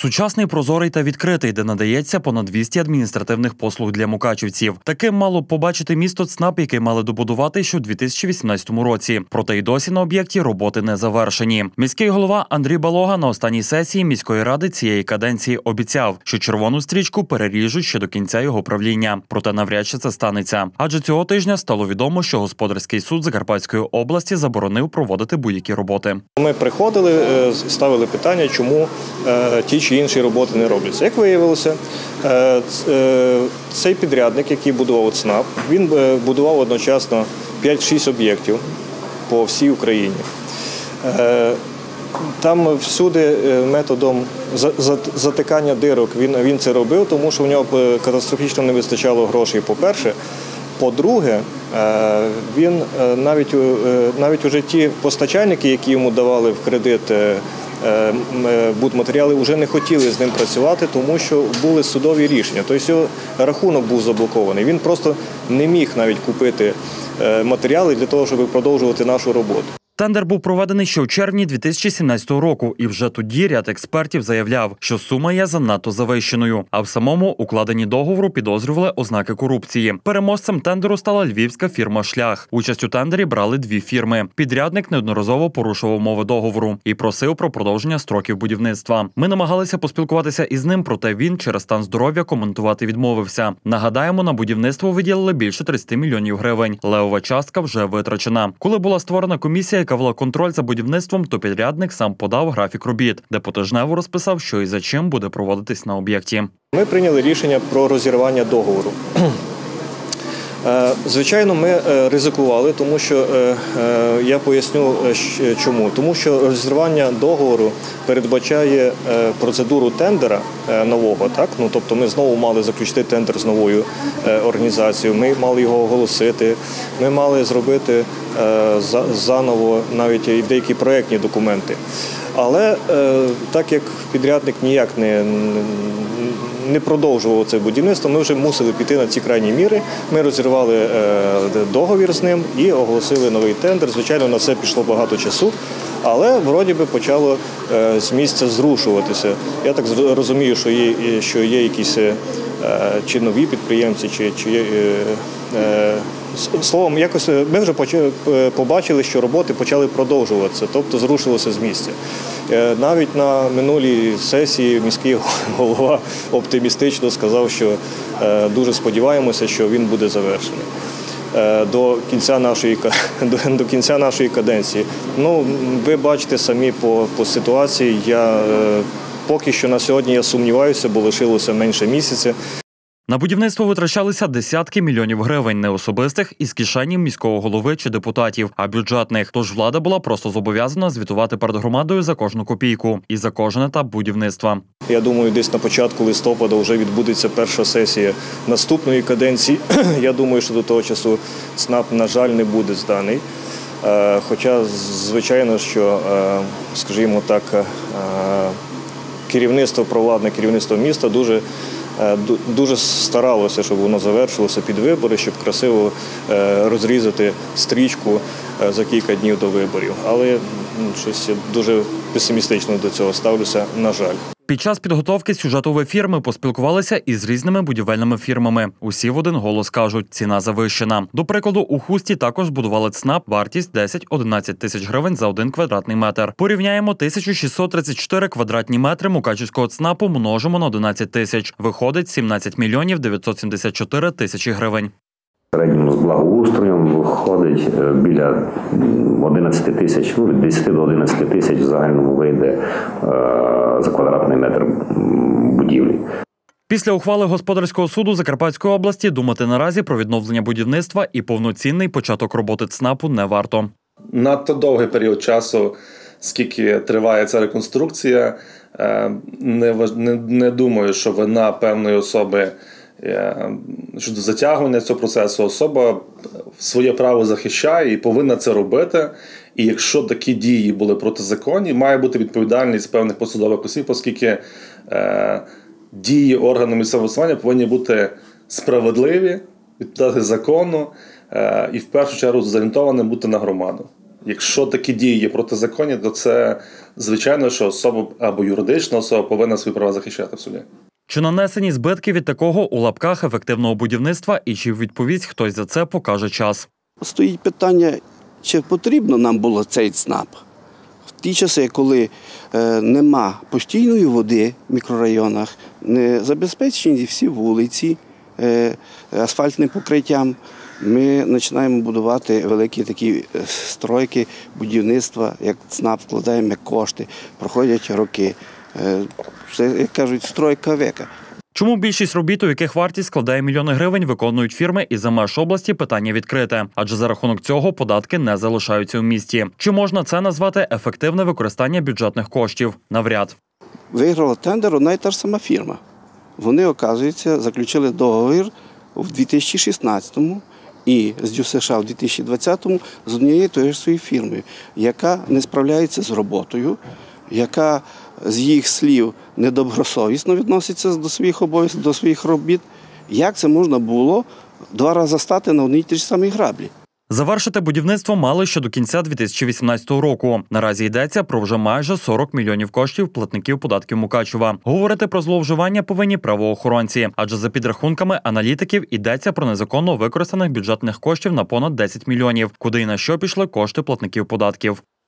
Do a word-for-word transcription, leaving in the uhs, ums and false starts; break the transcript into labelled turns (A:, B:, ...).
A: Сучасний, прозорий та відкритий, де надається понад двісті адміністративних послуг для мукачівців. Таким мало б побачити місто ЦНАП, яке мали добудувати ще у дві тисячі вісімнадцятому році. Проте й досі на об'єкті роботи не завершені. Міський голова Андрій Балога на останній сесії міської ради цієї каденції обіцяв, що червону стрічку переріжуть ще до кінця його правління. Проте навряд чи це станеться. Адже цього тижня стало відомо, що господарський суд Закарпатської області заборонив проводити будь-які роботи.
B: Ми приходили, ставили питання, чому ті чи інші роботи не робляться. Як виявилося, цей підрядник, який будував ЦНАП, він будував одночасно п'ять-шість об'єктів по всій Україні. Там всюди методом затикання дирок він, він це робив, тому що в нього катастрофічно не вистачало грошей, по-перше. По-друге, він навіть, навіть уже ті постачальники, які йому давали в кредит будматеріали, вже не хотіли з ним працювати, тому що були судові рішення. Тобто його рахунок був заблокований. Він просто не міг навіть купити матеріали для того, щоб продовжувати нашу роботу.
A: Тендер був проведений ще у червні дві тисячі сімнадцятого року, і вже тоді ряд експертів заявляв, що сума є занадто завищеною, а в самому укладенні договору підозрювали ознаки корупції. Переможцем тендеру стала львівська фірма «Шлях». Участь у тендері брали дві фірми. Підрядник неодноразово порушував умови договору і просив про продовження строків будівництва. Ми намагалися поспілкуватися із ним, проте він через стан здоров'я коментувати відмовився. Нагадаємо, на будівництво виділили більше тридцяти мільйонів гривень. Левова частка вже витрачена. Коли була створена комісія, яка вела контроль за будівництвом, то підрядник сам подав графік робіт, де потижнево розписав, що і за чим буде проводитись на об'єкті.
B: Ми прийняли рішення про розірвання договору. Звичайно, ми ризикували, тому що, я поясню чому. Тому що розірвання договору передбачає процедуру тендера нового. Так? Ну, тобто ми знову мали заключити тендер з новою організацією, ми мали його оголосити, ми мали зробити заново навіть і деякі проєктні документи. Але так як підрядник ніяк не, не продовжував це будівництво, ми вже мусили піти на ці крайні міри. Ми розірвали договір з ним і оголосили новий тендер. Звичайно, на це пішло багато часу, але вроді би почало з місця зрушуватися. Я так розумію, що є, що є якісь чи нові підприємці, чи, чи є... Словом, якось ми вже побачили, що роботи почали продовжуватися, тобто зрушилося з місця. Навіть на минулій сесії міський голова оптимістично сказав, що дуже сподіваємося, що він буде завершений до кінця нашої, до кінця нашої каденції. Ну, ви бачите самі по, по ситуації, я поки що на сьогодні я сумніваюся, бо лишилося менше місяця.
A: На будівництво витрачалися десятки мільйонів гривень, не особистих із кишені міського голови чи депутатів, а бюджетних. Тож влада була просто зобов'язана звітувати перед громадою за кожну копійку і за кожен етап будівництва.
B: Я думаю, десь на початку листопада вже відбудеться перша сесія наступної каденції. Я думаю, що до того часу ЦНАП, на жаль, не буде зданий. Хоча, звичайно, що, скажімо так, керівництво, провладне керівництво міста дуже Дуже старалося, щоб воно завершилося під вибори, щоб красиво розрізати стрічку за кілька днів до виборів. Але щось дуже песимістично до цього ставлюся, на жаль.
A: Під час підготовки сюжетової фірми поспілкувалися із різними будівельними фірмами. Усі в один голос кажуть, ціна завищена. До прикладу, у Хусті також будували ЦНАП, вартість десять-одинадцять тисяч гривень за один квадратний метр. Порівняємо тисячу шістсот тридцять чотири квадратні метри мукачівського ЦНАПу множимо на одинадцять тисяч. Виходить сімнадцять мільйонів дев'ятсот сімдесят чотири тисячі гривень.
C: В середньому з благоустроєм виходить біля одинадцяти тисяч, ну, від десяти до одинадцяти тисяч в загальному вийде е, за квадратний метр будівлі.
A: Після ухвали господарського суду Закарпатської області думати наразі про відновлення будівництва і повноцінний початок роботи ЦНАПу не варто.
D: Надто довгий період часу, скільки триває ця реконструкція, не, не, не думаю, що вина певної особи щодо затягування цього процесу, особа своє право захищає і повинна це робити. І якщо такі дії були протизаконні, має бути відповідальність певних посадових осіб, оскільки е, дії органу місцевого самоврядування повинні бути справедливі, відповідати закону е, і в першу чергу зорієнтовані бути на громаду. Якщо такі дії є протизаконні, то це звичайно, що особа або юридична особа повинна свої права захищати в суді.
A: Чи нанесені збитки від такого у лапках ефективного будівництва і чи відповість хтось за це, покаже час.
E: Стоїть питання, чи потрібно нам було цей ЦНАП. В ті часи, коли е, нема постійної води в мікрорайонах, не забезпечені всі вулиці е, асфальтним покриттям, ми починаємо будувати великі такі стройки, будівництва, як ЦНАП, вкладаємо кошти, проходять роки. Е, це, як кажуть, стройка века.
A: Чому більшість робіт, у яких вартість складає мільйони гривень, виконують фірми із-за меж області, питання відкрите. Адже за рахунок цього податки не залишаються у місті. Чи можна це назвати ефективне використання бюджетних коштів? Навряд.
E: Виграла тендер одна й та ж сама фірма. Вони, оказується, заключили договір у дві тисячі шістнадцятому і з ДЮСШ в дві тисячі двадцятому з однією тою ж своєю фірмою, яка не справляється з роботою, яка з їх слів недобросовісно відноситься до своїх обов'язків, до своїх робіт. Як це можна було два рази стати на одній й тій ж самій граблі?
A: Завершити будівництво мали ще до кінця дві тисячі вісімнадцятого року. Наразі йдеться про вже майже сорок мільйонів коштів платників податків Мукачева. Говорити про зловживання повинні правоохоронці, адже за підрахунками аналітиків йдеться про незаконно використаних бюджетних коштів на понад десять мільйонів, куди і на що пішли кошти платників податків.